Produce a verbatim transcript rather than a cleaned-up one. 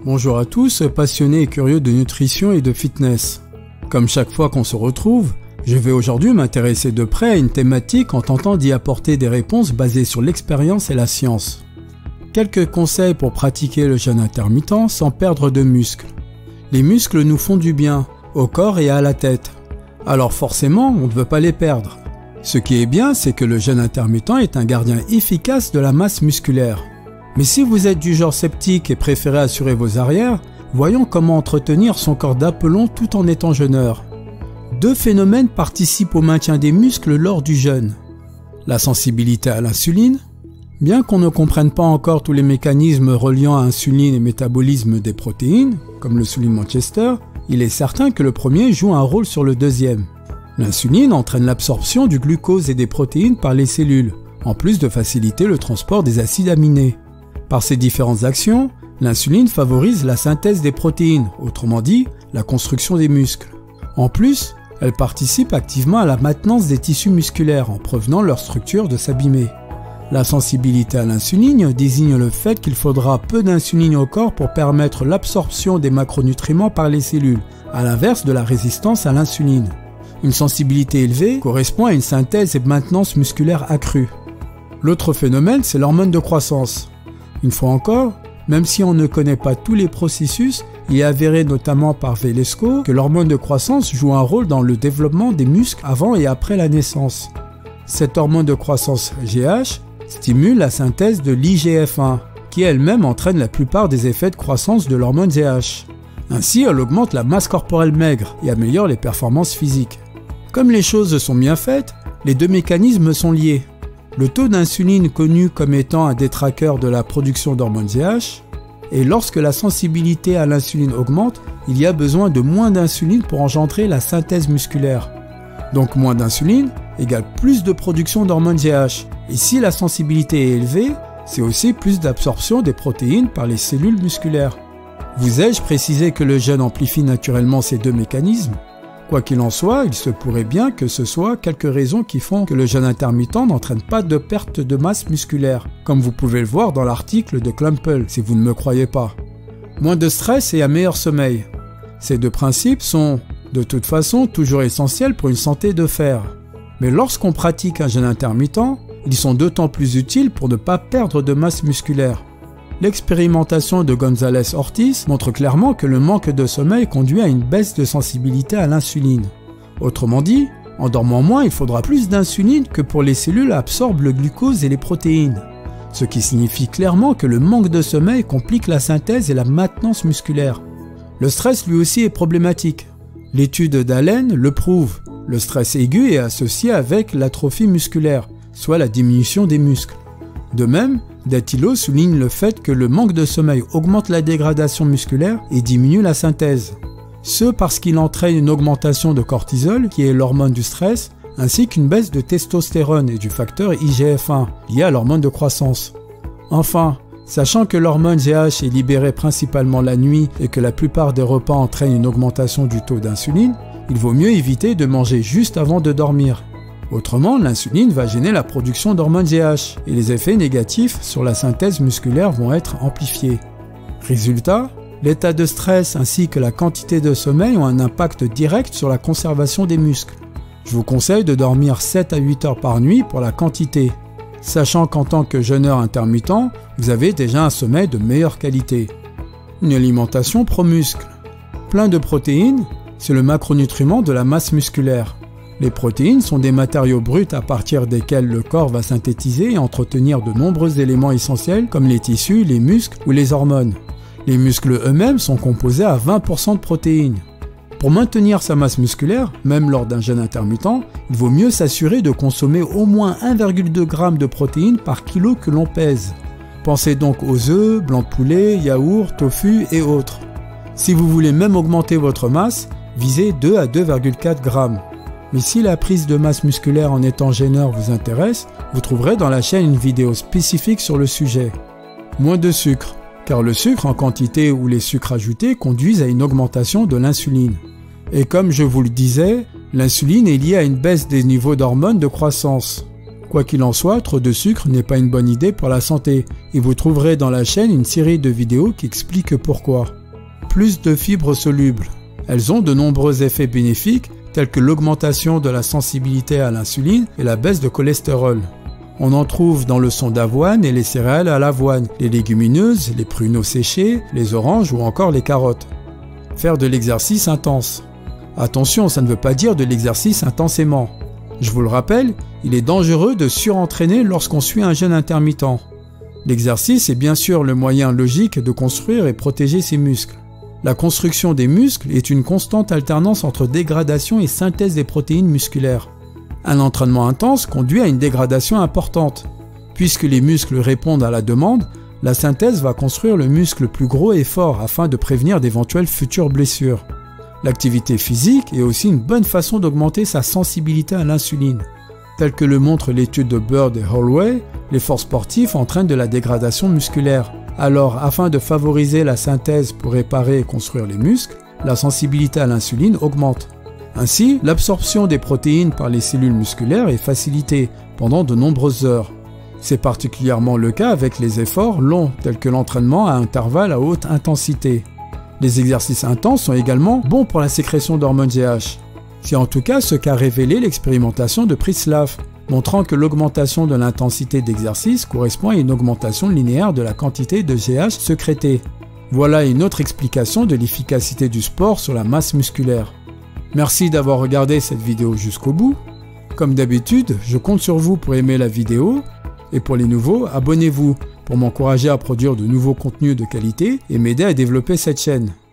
Bonjour à tous, passionnés et curieux de nutrition et de fitness. Comme chaque fois qu'on se retrouve, je vais aujourd'hui m'intéresser de près à une thématique en tentant d'y apporter des réponses basées sur l'expérience et la science. Quelques conseils pour pratiquer le jeûne intermittent sans perdre de muscles. Les muscles nous font du bien, au corps et à la tête. Alors forcément, on ne veut pas les perdre. Ce qui est bien, c'est que le jeûne intermittent est un gardien efficace de la masse musculaire. Mais si vous êtes du genre sceptique et préférez assurer vos arrières, voyons comment entretenir son corps d'aplomb tout en étant jeûneur. Deux phénomènes participent au maintien des muscles lors du jeûne. La sensibilité à l'insuline. Bien qu'on ne comprenne pas encore tous les mécanismes reliant à insuline et métabolisme des protéines, comme le souligne Manchester, il est certain que le premier joue un rôle sur le deuxième. L'insuline entraîne l'absorption du glucose et des protéines par les cellules, en plus de faciliter le transport des acides aminés. Par ces différentes actions, l'insuline favorise la synthèse des protéines, autrement dit, la construction des muscles. En plus, elle participe activement à la maintenance des tissus musculaires en prévenant leur structure de s'abîmer. La sensibilité à l'insuline désigne le fait qu'il faudra peu d'insuline au corps pour permettre l'absorption des macronutriments par les cellules, à l'inverse de la résistance à l'insuline. Une sensibilité élevée correspond à une synthèse et maintenance musculaire accrue. L'autre phénomène, c'est l'hormone de croissance. Une fois encore, même si on ne connaît pas tous les processus, il est avéré notamment par Velesco que l'hormone de croissance joue un rôle dans le développement des muscles avant et après la naissance. Cette hormone de croissance G H stimule la synthèse de l'I G F un, qui elle-même entraîne la plupart des effets de croissance de l'hormone G H. Ainsi, elle augmente la masse corporelle maigre et améliore les performances physiques. Comme les choses sont bien faites, les deux mécanismes sont liés. Le taux d'insuline connu comme étant un détraqueur de la production d'hormones G H, et lorsque la sensibilité à l'insuline augmente, il y a besoin de moins d'insuline pour engendrer la synthèse musculaire. Donc moins d'insuline égale plus de production d'hormones G H, et si la sensibilité est élevée, c'est aussi plus d'absorption des protéines par les cellules musculaires. Vous ai-je précisé que le jeûne amplifie naturellement ces deux mécanismes ? Quoi qu'il en soit, il se pourrait bien que ce soit quelques raisons qui font que le jeûne intermittent n'entraîne pas de perte de masse musculaire, comme vous pouvez le voir dans l'article de Klumple, si vous ne me croyez pas. Moins de stress et un meilleur sommeil. Ces deux principes sont, de toute façon, toujours essentiels pour une santé de fer. Mais lorsqu'on pratique un jeûne intermittent, ils sont d'autant plus utiles pour ne pas perdre de masse musculaire. L'expérimentation de González-Ortiz montre clairement que le manque de sommeil conduit à une baisse de sensibilité à l'insuline. Autrement dit, en dormant moins, il faudra plus d'insuline que pour les cellules absorbent le glucose et les protéines. Ce qui signifie clairement que le manque de sommeil complique la synthèse et la maintenance musculaire. Le stress lui aussi est problématique. L'étude d'Allen le prouve. Le stress aigu est associé avec l'atrophie musculaire, soit la diminution des muscles. De même, Dattilo souligne le fait que le manque de sommeil augmente la dégradation musculaire et diminue la synthèse. Ce parce qu'il entraîne une augmentation de cortisol, qui est l'hormone du stress, ainsi qu'une baisse de testostérone et du facteur I G F un, lié à l'hormone de croissance. Enfin, sachant que l'hormone G H est libérée principalement la nuit et que la plupart des repas entraînent une augmentation du taux d'insuline, il vaut mieux éviter de manger juste avant de dormir. Autrement, l'insuline va gêner la production d'hormones G H et les effets négatifs sur la synthèse musculaire vont être amplifiés. Résultat, l'état de stress ainsi que la quantité de sommeil ont un impact direct sur la conservation des muscles. Je vous conseille de dormir sept à huit heures par nuit pour la quantité, sachant qu'en tant que jeûneur intermittent, vous avez déjà un sommeil de meilleure qualité. Une alimentation pro-muscle. Plein de protéines, c'est le macronutriment de la masse musculaire. Les protéines sont des matériaux bruts à partir desquels le corps va synthétiser et entretenir de nombreux éléments essentiels comme les tissus, les muscles ou les hormones. Les muscles eux-mêmes sont composés à vingt pour cent de protéines. Pour maintenir sa masse musculaire, même lors d'un jeûne intermittent, il vaut mieux s'assurer de consommer au moins un virgule deux grammes de protéines par kilo que l'on pèse. Pensez donc aux œufs, blancs de poulet, yaourts, tofu et autres. Si vous voulez même augmenter votre masse, visez deux à deux virgule quatre grammes. Mais si la prise de masse musculaire en étant jeûneur vous intéresse, vous trouverez dans la chaîne une vidéo spécifique sur le sujet. Moins de sucre, car le sucre en quantité ou les sucres ajoutés conduisent à une augmentation de l'insuline. Et comme je vous le disais, l'insuline est liée à une baisse des niveaux d'hormones de croissance. Quoi qu'il en soit, trop de sucre n'est pas une bonne idée pour la santé et vous trouverez dans la chaîne une série de vidéos qui expliquent pourquoi. Plus de fibres solubles. Elles ont de nombreux effets bénéfiques tels que l'augmentation de la sensibilité à l'insuline et la baisse de cholestérol. On en trouve dans le son d'avoine et les céréales à l'avoine, les légumineuses, les pruneaux séchés, les oranges ou encore les carottes. Faire de l'exercice intense. Attention, ça ne veut pas dire de l'exercice intensément. Je vous le rappelle, il est dangereux de surentraîner lorsqu'on suit un jeûne intermittent. L'exercice est bien sûr le moyen logique de construire et protéger ses muscles. La construction des muscles est une constante alternance entre dégradation et synthèse des protéines musculaires. Un entraînement intense conduit à une dégradation importante. Puisque les muscles répondent à la demande, la synthèse va construire le muscle plus gros et fort afin de prévenir d'éventuelles futures blessures. L'activité physique est aussi une bonne façon d'augmenter sa sensibilité à l'insuline. Tel que le montre l'étude de Bird et Holloway, l'effort sportif entraîne de la dégradation musculaire. Alors, afin de favoriser la synthèse pour réparer et construire les muscles, la sensibilité à l'insuline augmente. Ainsi, l'absorption des protéines par les cellules musculaires est facilitée pendant de nombreuses heures. C'est particulièrement le cas avec les efforts longs, tels que l'entraînement à intervalles à haute intensité. Les exercices intenses sont également bons pour la sécrétion d'hormones G H. C'est en tout cas ce qu'a révélé l'expérimentation de Prislav, montrant que l'augmentation de l'intensité d'exercice correspond à une augmentation linéaire de la quantité de G H sécrétée. Voilà une autre explication de l'efficacité du sport sur la masse musculaire. Merci d'avoir regardé cette vidéo jusqu'au bout. Comme d'habitude, je compte sur vous pour aimer la vidéo. Et pour les nouveaux, abonnez-vous pour m'encourager à produire de nouveaux contenus de qualité et m'aider à développer cette chaîne.